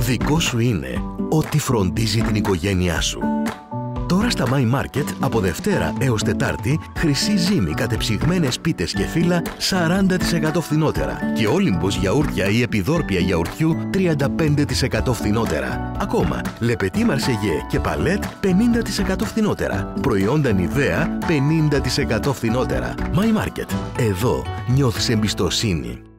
Δικό σου είναι ό,τι φροντίζει την οικογένειά σου. Τώρα στα My Market από Δευτέρα έως Τετάρτη χρυσή ζύμη κατεψυγμένες πίτες και φύλλα 40% φθηνότερα και Όλυμπος γιαούρτια ή επιδόρπια γιαουρτιού 35% φθηνότερα. Ακόμα, Λεπετή Μαρσεγέ και Παλέτ 50% φθηνότερα. Προϊόντα Νιβαία 50% φθηνότερα. My Market. Εδώ νιώθεις εμπιστοσύνη.